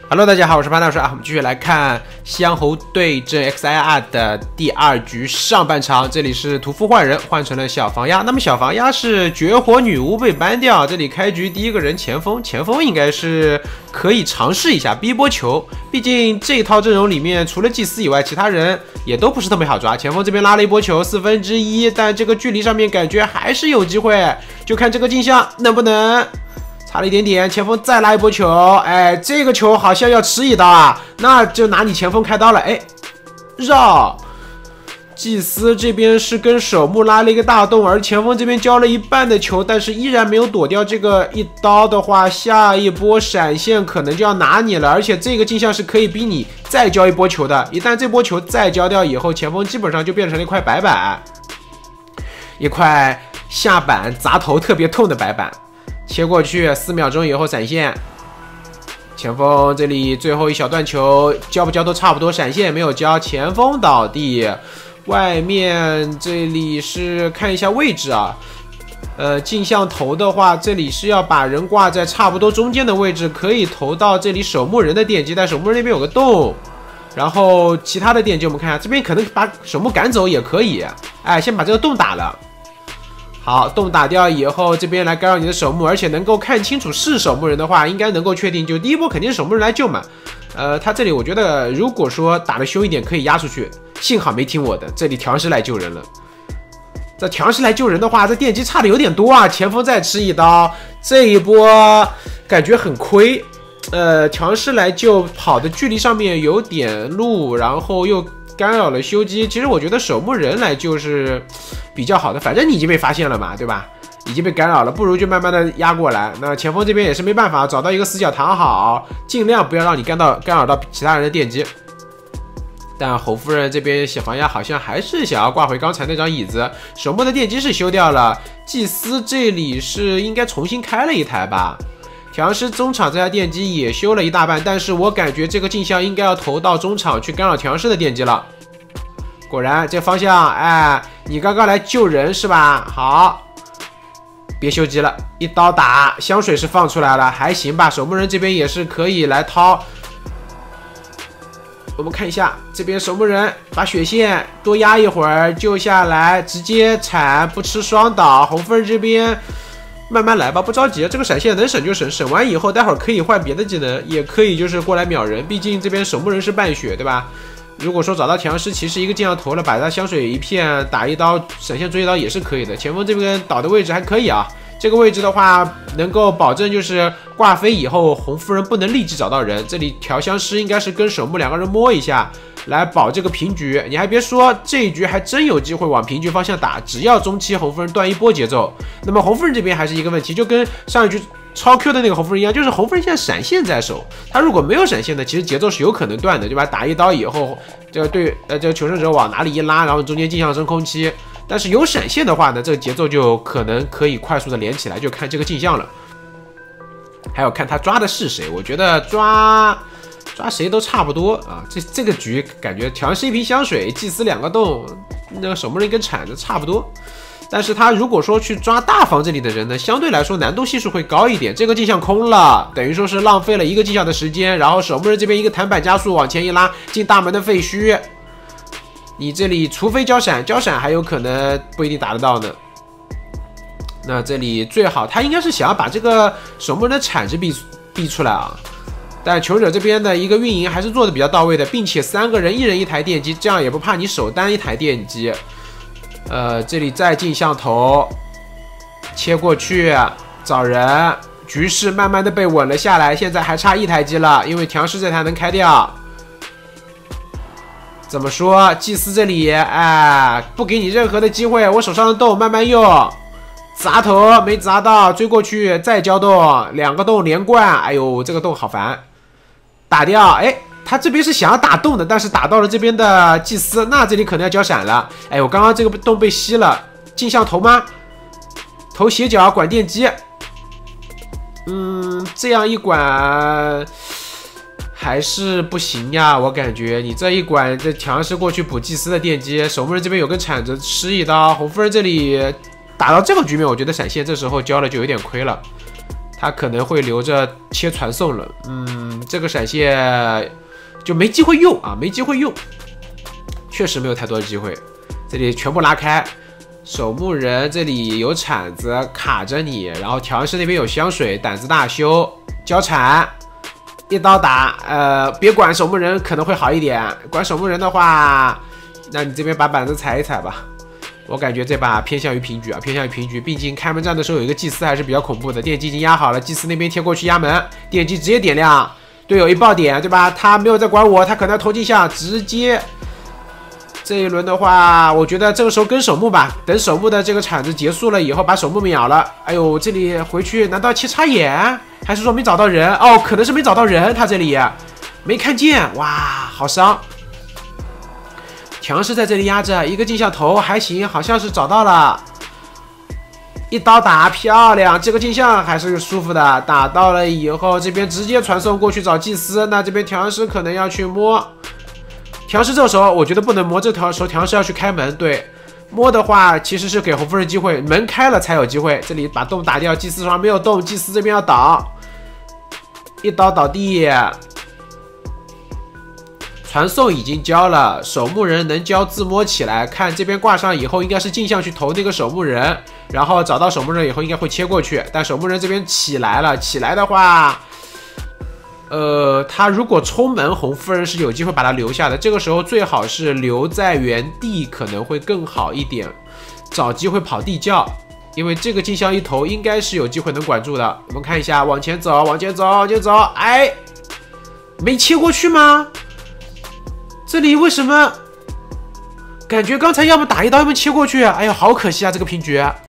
Hello， 大家好，我是潘大叔啊。我们继续来看香猴对阵 XIR 的第2局上半场。这里是屠夫换人，换成了小防鸭。那么小防鸭是绝活女巫被ban掉。这里开局第一个人前锋，前锋应该是可以尝试一下逼波球。毕竟这一套阵容里面除了祭司以外，其他人也都不是特别好抓。前锋这边拉了一波球1/4，但这个距离上面感觉还是有机会，就看这个镜像能不能。差了一点点，前锋再拉一波球，哎，这个球好像要吃一刀啊，那就拿你前锋开刀了，哎，绕。祭司这边是跟守墓拉了一个大洞，而前锋这边交了一半的球，但是依然没有躲掉这个一刀的话，下一波闪现可能就要拿你了，而且这个镜像是可以逼你再交一波球的，一旦这波球再交掉以后，前锋基本上就变成了一块白板，一块下板砸头特别痛的白板。切过去，4秒钟以后闪现，前锋这里最后一小段球交不交都差不多，闪现也没有交，前锋倒地。外面这里是看一下位置啊，镜像投的话，这里是要把人挂在差不多中间的位置，可以投到这里守墓人的电击，但守墓人那边有个洞，然后其他的电击我们看一下，这边可能把守墓赶走也可以，哎，先把这个洞打了。好，洞打掉以后，这边来干扰你的守墓，而且能够看清楚是守墓人的话，应该能够确定，就第一波肯定是守墓人来救嘛。他这里我觉得，如果说打得凶一点，可以压出去。幸好没听我的，这里调师来救人了。这调师来救人的话，这电击差的有点多啊，前锋再吃一刀，这一波感觉很亏。调师来救跑的距离上面有点路，然后又干扰了修机。其实我觉得守墓人来救是比较好的，反正你已经被发现了嘛，对吧？已经被干扰了，不如就慢慢的压过来。那前锋这边也是没办法，找到一个死角躺好，尽量不要让你干扰到其他人的电击。但侯夫人这边小防鸭好像还是想要挂回刚才那张椅子，守墓的电击是修掉了，祭司这里是应该重新开了一台吧。调阳师中场这台电击也修了一大半，但是我感觉这个镜像应该要投到中场去干扰调阳师的电击了。果然这方向，哎，你刚刚来救人是吧？好，别修机了，一刀打，香水是放出来了，还行吧。守墓人这边也是可以来掏。我们看一下这边守墓人把血线多压一会儿救下来，直接铲不吃双倒。红夫人这边慢慢来吧，不着急，这个闪现能省就省，省完以后待会儿可以换别的技能，也可以就是过来秒人，毕竟这边守墓人是半血，对吧？如果说找到调阳师，其实一个镜像投了，把他香水一片打一刀，闪现追一刀也是可以的。前锋这边倒的位置还可以啊，这个位置的话能够保证就是挂飞以后红夫人不能立即找到人。这里调香师应该是跟守墓两个人摸一下，来保这个平局。你还别说，这一局还真有机会往平局方向打，只要中期红夫人断一波节奏。那么红夫人这边还是一个问题，就跟上一局超 Q 的那个红夫人一样，就是红夫人现在闪现在手，他如果没有闪现的，其实节奏是有可能断的，对吧？打一刀以后，这个这个求生者往哪里一拉，然后中间镜像升空期。但是有闪现的话呢，这个节奏就可能可以快速的连起来，就看这个镜像了。还有看他抓的是谁，我觉得抓谁都差不多啊。这个局感觉调阳师一瓶香水，祭司2个洞，那个守墓人一根铲子差不多。但是他如果说去抓大房这里的人呢，相对来说难度系数会高一点。这个镜像空了，等于说是浪费了一个镜像的时间，然后守墓人这边一个弹板加速往前一拉，进大门的废墟。你这里除非交闪还有可能不一定打得到呢。那这里最好他应该是想要把这个守墓人的铲子逼出来啊。但求者这边的一个运营还是做的比较到位的，并且3个人一人一台电击，这样也不怕你手单一台电击。这里再镜像头切过去找人，局势慢慢的被稳了下来，现在还差1台机了，因为调师这台能开掉。怎么说？祭司这里，哎，不给你任何的机会，我手上的洞慢慢用，砸头没砸到，追过去再交洞，2个洞连贯，哎呦，这个洞好烦，打掉，哎。他这边是想要打洞的，但是打到了这边的祭司，那这里可能要交闪了。哎，我刚刚这个洞被吸了，镜像投吗？投斜角管电击。这样一管还是不行呀，我感觉你这一管，这调阳师过去补祭司的电击，守墓人这边有根铲子吃一刀，红夫人这里打到这个局面，我觉得闪现这时候交了就有点亏了。 他可能会留着切传送了。这个闪现就没机会用啊，没机会用，确实没有太多的机会。这里全部拉开，守墓人这里有铲子卡着你，然后调音师那边有香水，胆子大修交铲，一刀打。别管守墓人可能会好一点，管守墓人的话，那你这边把板子踩一踩吧。我感觉这把偏向于平局啊，偏向于平局。毕竟开门战的时候有一个祭司还是比较恐怖的，电击已经压好了，祭司那边贴过去压门，电击直接点亮，队友一爆点，对吧？他没有在管我，他可能要投镜像，直接。这一轮的话，我觉得这个时候跟守墓吧，等守墓的这个铲子结束了以后，把守墓秒了。哎呦，这里回去难道切插眼，还是说没找到人？哦，可能是没找到人，他这里没看见，哇，好伤。强势在这里压着一个镜像头，还行，好像是找到了。一刀打漂亮，这个镜像还是舒服的。打到了以后，这边直接传送过去找祭司，那这边调音师可能要去摸。调音师这个时候我觉得不能摸，这时候调音师要去开门。对，摸的话其实是给红夫人机会，门开了才有机会。这里把洞打掉，祭司手上没有洞，祭司这边要倒，一刀倒地。传送已经交了，守墓人能交自摸起来，看这边挂上以后应该是镜像去投那个守墓人，然后找到守墓人以后应该会切过去，但守墓人这边起来了，起来的话，他如果冲门，红夫人是有机会把他留下的，这个时候最好是留在原地可能会更好一点，找机会跑地窖，因为这个镜像一投应该是有机会能管住的。我们看一下，往前走，往前走，往前走，哎，没切过去吗？这里为什么感觉刚才要么打一刀，要么切过去？哎呦，好可惜啊，这个平局。